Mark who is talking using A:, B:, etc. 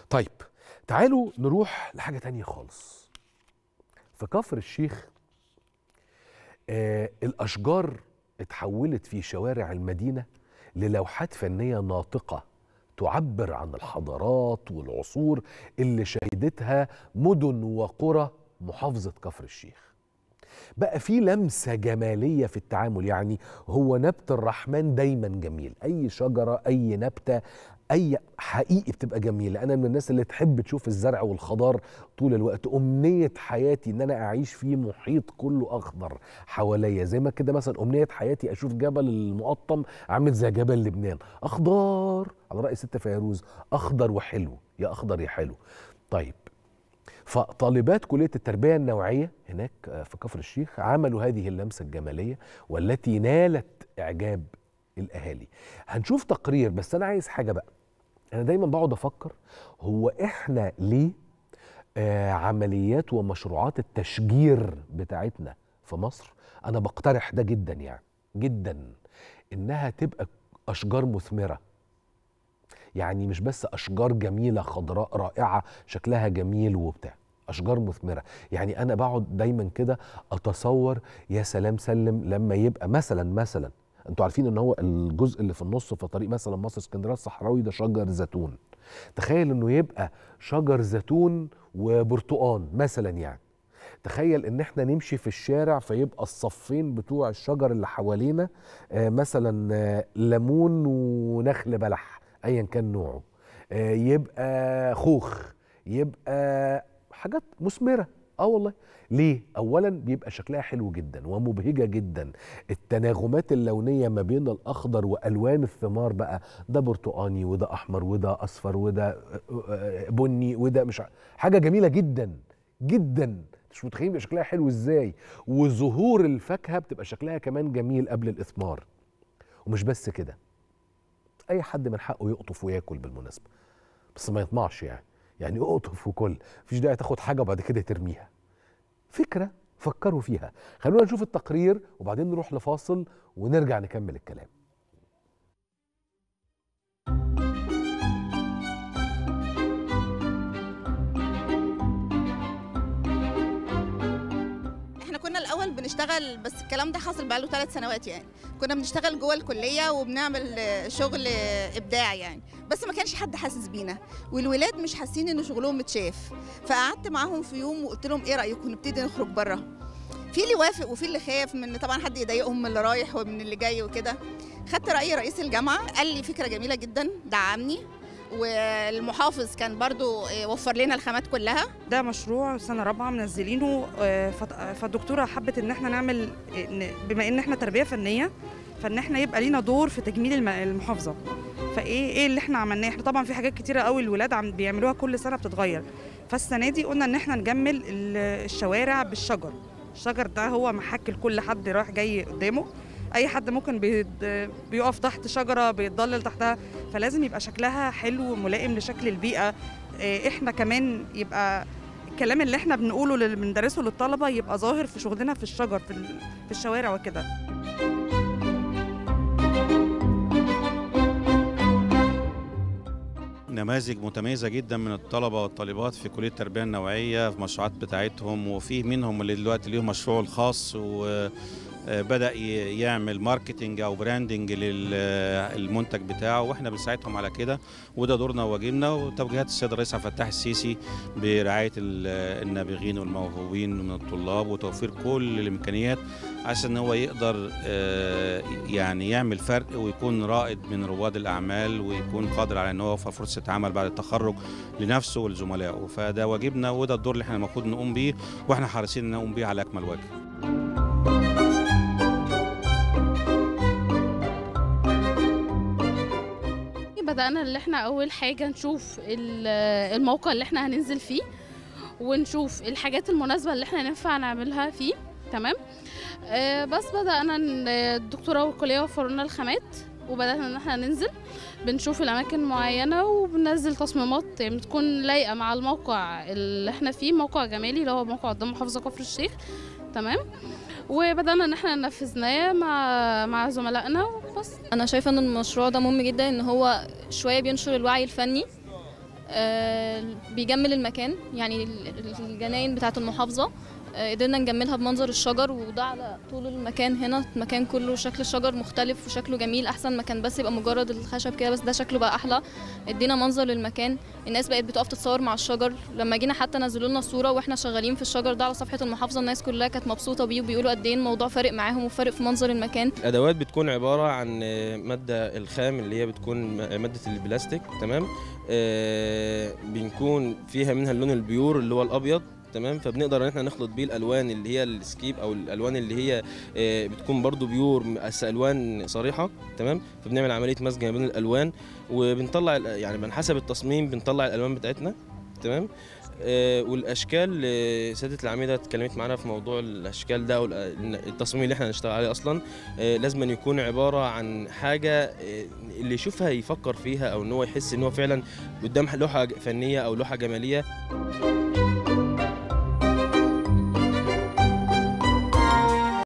A: طيب تعالوا نروح لحاجة تانية خالص. في كفر الشيخ الأشجار اتحولت في شوارع المدينة للوحات فنية ناطقة تعبر عن الحضارات والعصور اللي شهدتها مدن وقرى محافظة كفر الشيخ. بقى في لمسة جمالية في التعامل، يعني هو نبت الرحمن دايما جميل، أي شجرة أي نبتة أي حقيقي بتبقى جميلة. أنا من الناس اللي تحب تشوف الزرع والخضار طول الوقت. أمنية حياتي إن أنا أعيش في محيط كله أخضر حواليا، زي ما كده مثلا أمنية حياتي أشوف جبل المقطم عامل زي جبل لبنان أخضر، على رأي ست فيروز، أخضر وحلو، يا أخضر يا حلو. طيب فطالبات كلية التربية النوعية هناك في كفر الشيخ عملوا هذه اللمسة الجمالية والتي نالت إعجاب الأهالي. هنشوف تقرير، بس أنا عايز حاجة بقى. أنا دايما بقعد أفكر، هو إحنا ليه عمليات ومشروعات التشجير بتاعتنا في مصر، أنا بقترح ده جدا يعني جدا، إنها تبقى أشجار مثمرة. يعني مش بس أشجار جميلة خضراء رائعة شكلها جميل وبتاع، أشجار مثمرة. يعني أنا بقعد دايما كده أتصور، يا سلام سلم لما يبقى مثلا انتوا عارفين ان هو الجزء اللي في النص في طريق مثلا مصر اسكندريه الصحراوي ده شجر زيتون. تخيل انه يبقى شجر زيتون وبرتقان مثلا، يعني تخيل ان احنا نمشي في الشارع فيبقى الصفين بتوع الشجر اللي حوالينا مثلا ليمون ونخل بلح ايا كان نوعه، يبقى خوخ، يبقى حاجات مثمره. والله ليه؟ اولا بيبقى شكلها حلو جدا ومبهجه جدا، التناغمات اللونيه ما بين الاخضر والوان الثمار بقى، ده برتقاني وده احمر وده اصفر وده بني وده مش حاجه جميله جدا جدا. مش متخيلين بيبقى شكلها حلو ازاي. وظهور الفاكهه بتبقى شكلها كمان جميل قبل الاثمار. ومش بس كده، اي حد من حقه يقطف وياكل بالمناسبه، بس ما يطمعش يعني اقطف وكل، مفيش داعي تاخد حاجه وبعد كده ترميها. فكره فكروا فيها. خلونا نشوف التقرير وبعدين نروح لفاصل ونرجع نكمل الكلام.
B: كنا الاول بنشتغل، بس الكلام ده حصل بقاله 3 سنوات. يعني كنا بنشتغل جوه الكليه وبنعمل شغل ابداعي يعني، بس ما كانش حد حاسس بينا، والولاد مش حاسين ان شغلهم متشاف. فقعدت معاهم في يوم وقلت لهم ايه رايكم نبتدي نخرج بره؟ في اللي وافق وفي اللي خاف من طبعا حد يضايقهم من اللي رايح ومن اللي جاي وكده. خدت راي رئيس الجامعه، قال لي فكره جميله جدا، دعمني، والمحافظ كان برضو وفر لنا الخامات كلها.
C: ده مشروع سنة رابعة منزلينه، فالدكتورة حبت ان احنا نعمل، بما ان احنا تربية فنية، فان احنا يبقى لينا دور في تجميل المحافظة. فايه اللي احنا عملناه؟ احنا طبعا في حاجات كتيرة قوي الولاد بيعملوها كل سنة بتتغير، فالسنة دي قلنا ان احنا نجمل الشوارع بالشجر. الشجر ده هو محك لكل حد رايح جاي قدامه، اي حد ممكن بيقف تحت شجره بيتضلل تحتها، فلازم يبقى شكلها حلو وملائم لشكل البيئه. احنا كمان يبقى الكلام اللي احنا بنقوله اللي بندرسه للطلبه يبقى ظاهر في شغلنا في الشجر في الشوارع وكده.
D: نماذج متميزة جدا من الطلبة والطالبات في كلية التربية النوعية في المشروعات بتاعتهم، وفي منهم اللي دلوقتي ليهم مشروعه الخاص وبدأ يعمل ماركتينج أو براندنج للمنتج بتاعه، واحنا بنساعدهم على كده، وده دورنا وواجبنا وتوجيهات السيد الرئيس عبد الفتاح السيسي برعاية النابغين والموهوبين من الطلاب وتوفير كل الإمكانيات عشان ان هو يقدر يعني يعمل فرق ويكون رائد من رواد الاعمال، ويكون قادر على ان هو يوفر فرصه عمل بعد التخرج لنفسه ولزملائه. فده واجبنا وده الدور اللي احنا المفروض نقوم بيه، واحنا حريصين ان نقوم بيه على اكمل وجه.
E: بدأنا اللي احنا اول حاجه نشوف الموقع اللي احنا هننزل فيه، ونشوف الحاجات المناسبه اللي احنا ينفع نعملها فيه. تمام. بس بدأنا الدكتورة والكلية وفروا لنا الخامات، وبدأنا ان احنا ننزل بنشوف الاماكن معينة وبننزل تصميمات يعني بتكون لايقة مع الموقع اللي احنا فيه، موقع جمالي اللي هو موقع قدام محافظة كفر الشيخ. تمام. وبدأنا ان احنا ننفذناه مع زملائنا وبس.
F: انا شايفة ان المشروع ده مهم جدا، ان هو شوية بينشر الوعي الفني بيجمل المكان، يعني الجناين بتاعة المحافظة قدرنا نجملها بمنظر الشجر، وده على طول المكان. هنا المكان كله شكل الشجر مختلف وشكله جميل، احسن ما كان بس يبقى مجرد الخشب كده، بس ده شكله بقى احلى. ادينا منظر للمكان، الناس بقت بتقف تتصور مع الشجر. لما جينا حتى نزلوا لنا صوره واحنا شغالين في الشجر ده على صفحه المحافظه، الناس كلها كانت مبسوطه بيه وبيقولوا قد ايه الموضوع فارق معاهم وفارق في منظر المكان.
G: الادوات بتكون عباره عن ماده الخام اللي هي بتكون ماده البلاستيك، تمام. بنكون فيها منها اللون البيور اللي هو الابيض، تمام. فبنقدر ان احنا نخلط بيه الالوان اللي هي السكيب او الالوان اللي هي بتكون برضو بيور بس الوان صريحه، تمام. فبنعمل عمليه مزج ما بين الالوان وبنطلع يعني من حسب التصميم بنطلع الالوان بتاعتنا، تمام. والاشكال سياده العميده اتكلمت معانا في موضوع الاشكال ده، التصميم اللي احنا هنشتغل عليه اصلا لازم أن يكون عباره عن حاجه اللي يشوفها يفكر فيها، او ان هو يحس ان هو فعلا قدام لوحه فنيه او لوحه جماليه.